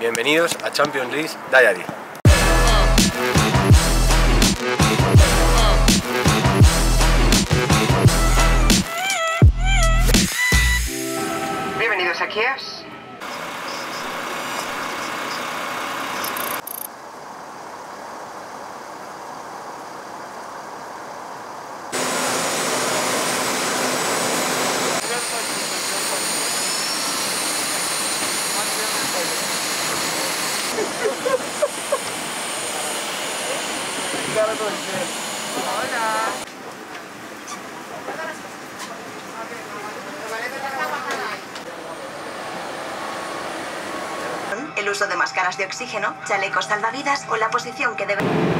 Bienvenidos a Champions League Diary. Bienvenidos a Kiev. El uso de máscaras de oxígeno, chalecos salvavidas o la posición que debe...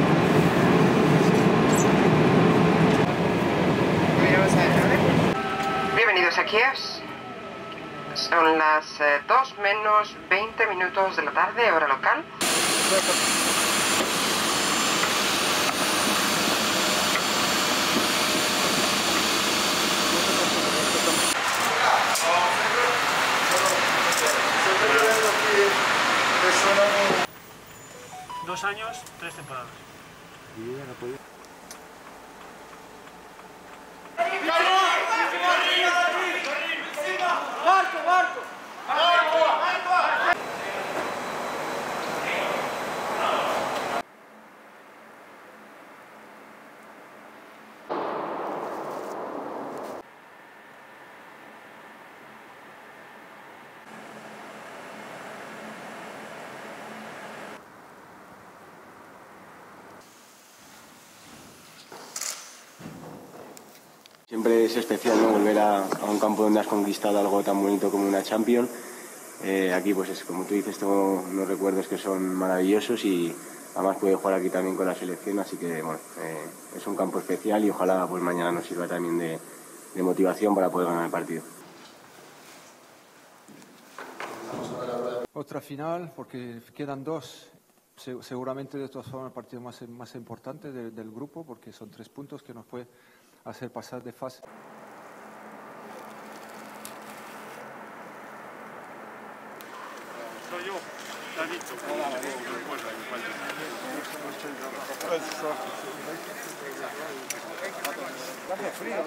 Bienvenidos a Kiev. Son las 2 menos 20 minutos de la tarde, hora local. Dos años, 3 temporadas. Siempre es especial, ¿no?, volver a un campo donde has conquistado algo tan bonito como una Champions. Aquí, pues es, como tú dices, tengo unos recuerdos que son maravillosos y además puedo jugar aquí también con la selección, así que bueno, es un campo especial y ojalá pues mañana nos sirva también de motivación para poder ganar el partido. Otra final, porque quedan dos. Seguramente de todas formas el partido más importante del grupo, porque son 3 puntos que nos puede hacer pasar de fase. Soy yo, te has dicho. Hace frío,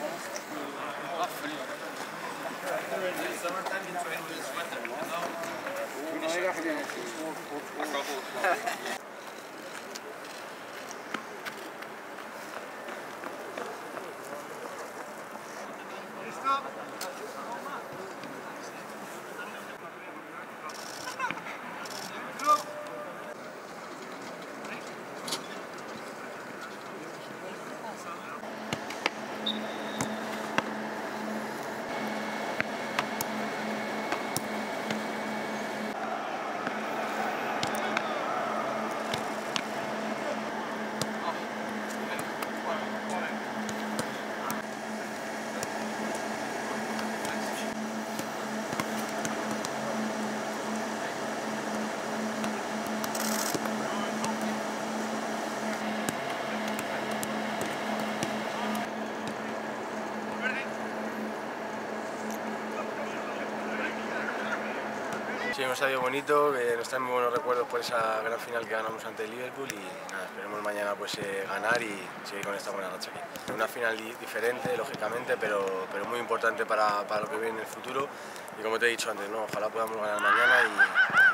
Sí, un estadio bonito, que nos trae muy buenos recuerdos por esa gran final que ganamos ante el Liverpool y nada, esperemos mañana pues ganar y seguir con esta buena racha aquí. Una final diferente, lógicamente, pero muy importante para lo que viene en el futuro y como te he dicho antes, ¿no?, ojalá podamos ganar mañana y